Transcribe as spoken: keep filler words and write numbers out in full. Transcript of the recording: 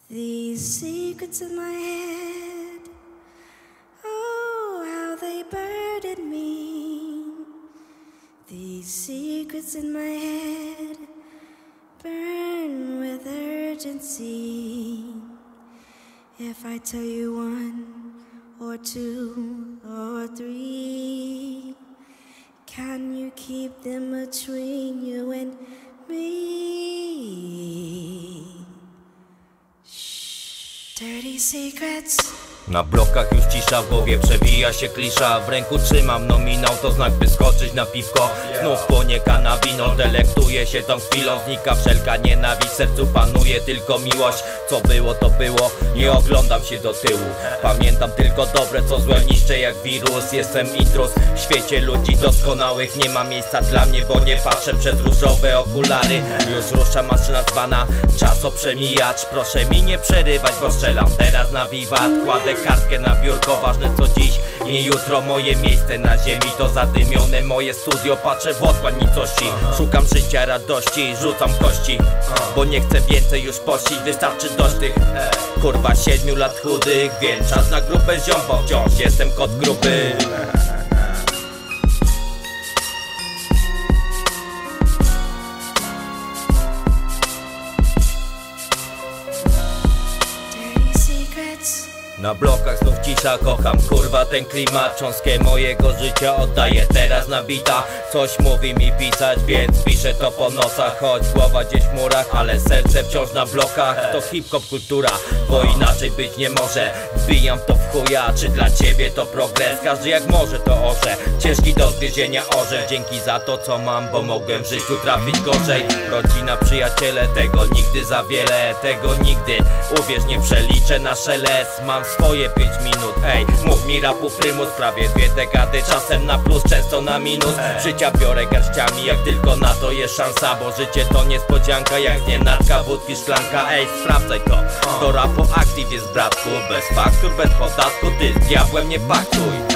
These secrets in my head, oh, how they burden me. These secrets in my head burn with urgency. If I tell you one or two or three, can you keep them between you and me? Shh. Dirty secrets. Na blokach już cisza, w głowie przewija się klisza. W ręku trzymam nominał, to znak by skoczyć na piwko. Znów płonie kanabino, delektuję się tą chwilą. Znika wszelka nienawiść, w sercu panuje tylko miłość. Co było to było, nie oglądam się do tyłu. Pamiętam tylko dobre, co złe niszczę jak wirus. Jestem intruz w świecie ludzi doskonałych. Nie ma miejsca dla mnie, bo nie patrzę przez różowe okulary. Już rusza maszyna zwana czasoprzemijacz. Proszę mi nie przerywać, bo strzelam teraz na wiwat. Kładę kartkę na biurko, ważne co dziś, nie jutro. Moje miejsce na ziemi to zadymione moje studio. Patrzę w otchłań nicości, szukam życia, radości, rzucam kości, bo nie chcę więcej już pościć. Wystarczy dość tych kurwa siedmiu lat chudych, więc czas na grupę ziom, bo wciąż jestem kot grupy. Na blokach znów cisza, kocham kurwa ten klimat. Cząstkę mojego życia oddaję teraz na bita. Coś mówi mi pisać, więc piszę to po nosach. Choć głowa gdzieś w murach, ale serce wciąż na blokach. To hip-hop kultura, bo inaczej być nie może. Wbijam to w chuja, czy dla ciebie to progres? Każdy jak może to orze, ciężki do zgryzienia orze. Dzięki za to co mam, bo mogłem w życiu trafić gorzej. Rodzina, przyjaciele, tego nigdy za wiele. Tego nigdy, uwierz, nie przeliczę na szelest. Mam swoje pięć minut, ej, mów mi rapu prymus. Prawie dwie dekady, czasem na plus, często na minus. Życia biorę garściami, jak tylko na to jest szansa. Bo życie to niespodzianka, jak nienacka, wódki, szklanka. Ej, sprawdzaj to, do rapu aktyw jest bratku. Bez faktur, bez podatku, ty z diabłem nie paktuj.